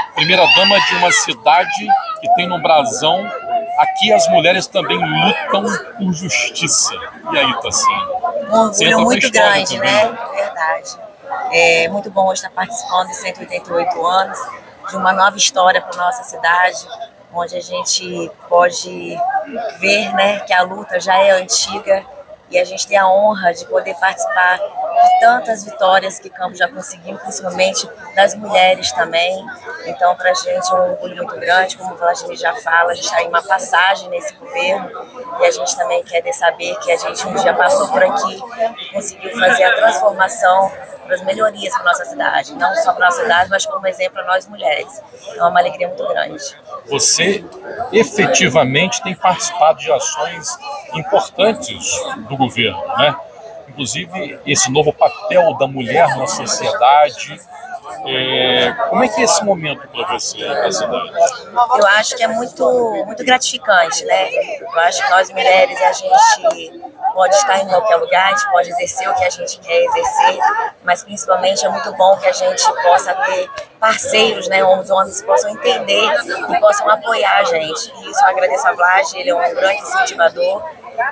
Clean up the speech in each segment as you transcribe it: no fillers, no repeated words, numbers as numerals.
primeira-dama de uma cidade que tem no brasão: aqui as mulheres também lutam por justiça. E aí, Tassiana? Um orgulho muito grande, né? Verdade. É muito bom estar participando de 188 anos, de uma nova história para nossa cidade, onde a gente pode ver, né, que a luta já é antiga e a gente tem a honra de poder participar de tantas vitórias que Campos já conseguiu, principalmente das mulheres também. Então, para a gente é um orgulho muito grande, como o Vladimir já fala, a gente está em uma passagem nesse governo e a gente também quer saber que a gente um dia passou por aqui e conseguiu fazer a transformação para as melhorias para nossa cidade, não só para nossa cidade, mas como exemplo para nós mulheres. Então, é uma alegria muito grande. Você efetivamente tem participado de ações importantes do governo, né? Inclusive esse novo papel da mulher na sociedade. Como é que é esse momento para você na cidade? Eu acho que é muito gratificante, né? Eu acho que nós mulheres, a gente pode estar em qualquer lugar, a gente pode exercer o que a gente quer exercer, mas principalmente é muito bom que a gente possa ter parceiros, né, onde os homens possam entender e possam apoiar a gente. E isso eu agradeço a Vlad, ele é um grande incentivador,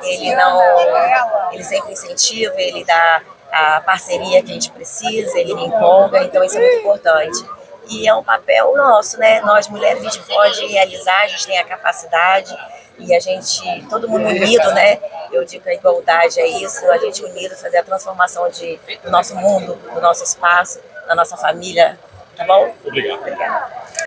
ele sempre incentiva, ele dá a parceria que a gente precisa, ele me empolga, então isso é muito importante. E é um papel nosso, né? Nós mulheres a gente pode realizar, a gente tem a capacidade e a gente, todo mundo unido, né? Eu digo que a igualdade é isso, a gente unido fazer a transformação do nosso mundo, do nosso espaço, da nossa família, tá bom? Obrigado. Obrigada.